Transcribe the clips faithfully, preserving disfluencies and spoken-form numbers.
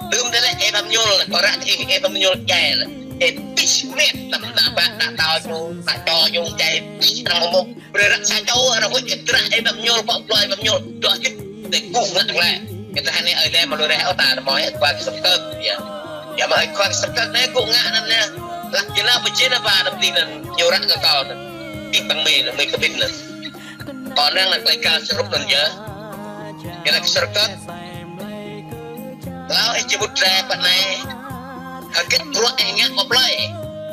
tươm thế này em làm nhul có ra thì em làm nhul chạy là em pitch mét tầm đã bạn đã tao cho đã cho dùng chạy pitch thằng một rồi đặt sang châu nó có chuyện ra em làm nhul bọc loài làm nhul cho chứ để cùng lại người ta hay này ở đây mà lôi ra ta nói qua cái sập cơ vậy ya mà qua sập cơ này cũng ngã nè nè là chỉ là một chiếc là ba đập đi là nhiều rác cái còn đi bằng mì là mình có biết nữa còn đang là quay cao sập lần nhớ cái là cái sập cơ lao ấy chỉ một tre bạn này ở cái ruộng này nhá một lời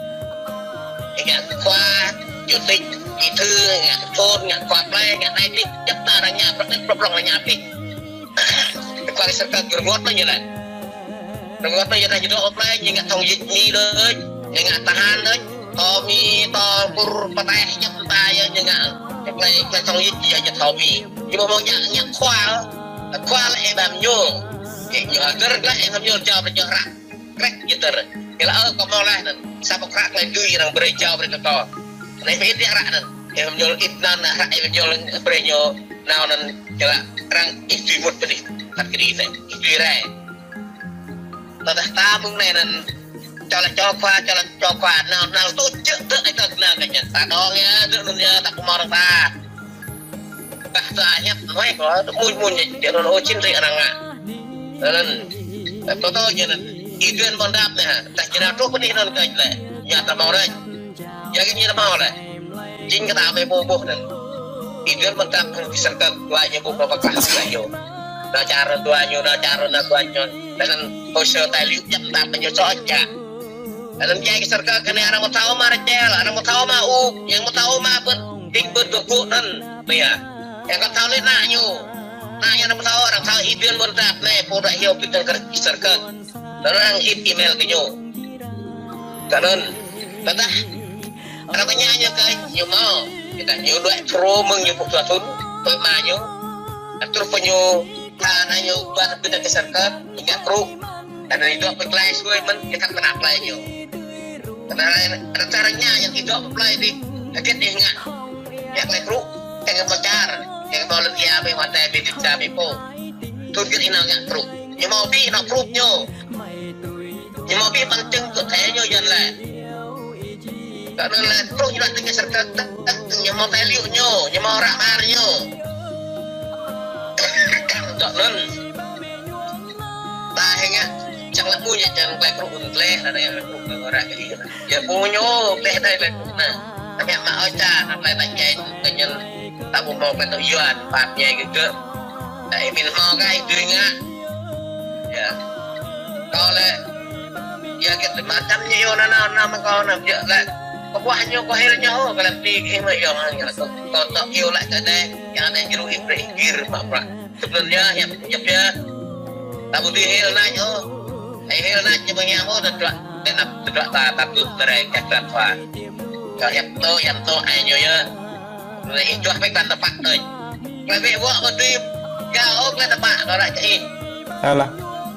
nhá qua chủ tịch bí thư nhá thôn nhá qua play nhá này đi chấp ta là nhà bắt bắt lòng là nhà đi qua cái sập cơ cái ruộng nó như này ruộng nó như này jadi offline nhá thông dịch mi đấy nhá tahan đấy to mi to bur patah nhá ta nhá cái này cái thông dịch gì nhá thầu mi nhưng mà nhá nhá khoa khoa lại làm nhung nhớ terus lah yang kami jawab berjarak krek gitu kalau oh kamu lah siapa krak lagi yang berjawab berkata này phải đi ra yang kami jual itnan rak yang jual berenyo nào nan kalau orang istri mut tadi tak kiri này istri rai tadi tamu này nan cho là cho qua cho là cho qua nào nào tốt chứ tự anh ta nào cái nhận ta đó nhá tự luôn nhá ta cũng mong ta ta ta nhá nói có mùi mùi để nó nói chín thị rằng à nên tôi tôi như là ý kiến con đáp này tại chỉ là trước cái đi nên cái này nhà ta mau đây nhà cái như nó mau này chính cái tao mới mua mua này ý kiến con đáp cái sản phẩm qua như bộ nó có lại nhiều nó trả rồi qua nhiều nó trả rồi nó qua nhiều nên hồ sơ tài liệu chấp đáp bao nhiêu cho trả nên cái sản phẩm cái này nó một tháo mà chơi là nó một tháo mà u yang một tháo mà vẫn định bớt được cụ nên bây giờ yang có tháo lên lại nhiều nanya nama tahu orang tahu email merdap nih poda hiu kita kerjakan orang email kenyo kanon kata orang tanya aja ke nyu mau kita nyu dua pro meng nyu pok tuatun pe manyo terus penyu tanah nyu buat kita kerjakan hingga pro dan itu apa kelas gue men kita kena apply nyu karena caranya yang tidak apply di kaget ingat yang lain pro yang pacar yang mau lagi apa yang ada di desa Mipo, tuh kita ini agak proof, yang mau bi nak proofnya, yang mau bi penting untuk kayaknya jangan lah, karena lah proof juga tinggal serta yang mau value-nya, yang mau ramarnya, tak non, bahaya, jangan punya jangan play proof untuk play, ada yang proof orang kayak gitu, ya punya play day play proof nah, tapi yang mau aja, apply tanya itu kenyal. Tak mau ke tujuan papnya gitu tak ingin mau kai dirinya ya kalau ya kita macamnya yo nana nama kau nak dia lah kebuahnya kau akhirnya oh kalau pergi ini yang yang kau tak yo lah jadi yang ada jeruk impir apa sebenarnya yang ya tak butuh hil nanya oh hil nanya banyak oh tidak tidak tidak tak takut mereka transfer kalau yang tu yang tu ayo ya này cho mấy bạn tập bạn rồi lại về vợ con tim cao ốc lên tập bạn nó lại chạy là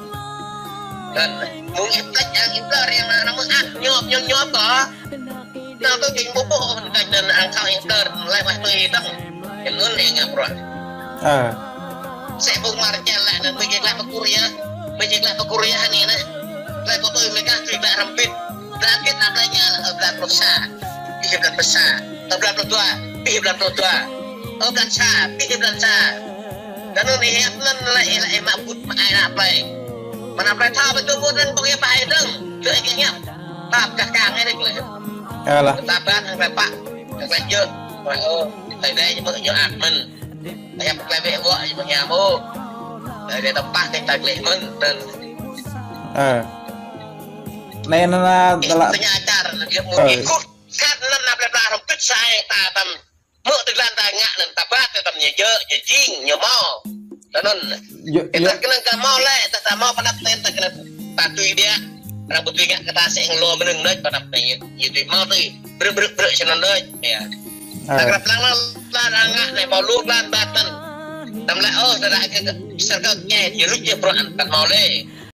cần muốn em cách ăn em cơ riêng là nó muốn ăn nhộp nhộp nhộp có nào tôi chính bố bộ cảnh đơn ăn sao em cơ lại phải tôi tăng cái lớn này ngập rồi à sẽ vùng mà chạy lại là mình lại vào Korea mình lại vào Korea này này lại có tôi mấy cái chuyện lại làm pin ra kết nạp lại nhà là ở lại Prosa đi làm Prosa ở lại Prosa pi bulan tua, oh bulan sa, pi bulan sa. Dan ini hebat lah, lah emak put main apa? Mana apa tahu betul betul pakai apa itu? Jadi kayaknya tap kakang ini gitu. Alah. Tapan sampai pak, sampai je. Oh, tại đây nhưng mà nhớ ạt mình, em lại về vợ nhưng mà nhà mô, để tempat yang tak boleh men dan. Ah. Nên là là. Ternyata dia mau ikut kan enam belas rompet saya tatam. Mưa từ lan tai ngạ nên ta bát ta tầm nhẹ chớ nhẹ chiên nhiều mò cho nên kita kena ke mall lah ta ta mau pada ten ta kena ta tui dia orang betul ngạ kata sẽ lo meneng đấy pada này như tui mau tui ber ber ber cho nên đấy ya ta kerap lang lang lang ngạ này mau luộc lan batan tam lại oh ta lại cái serka nhẹ như rút je pro an ta mau le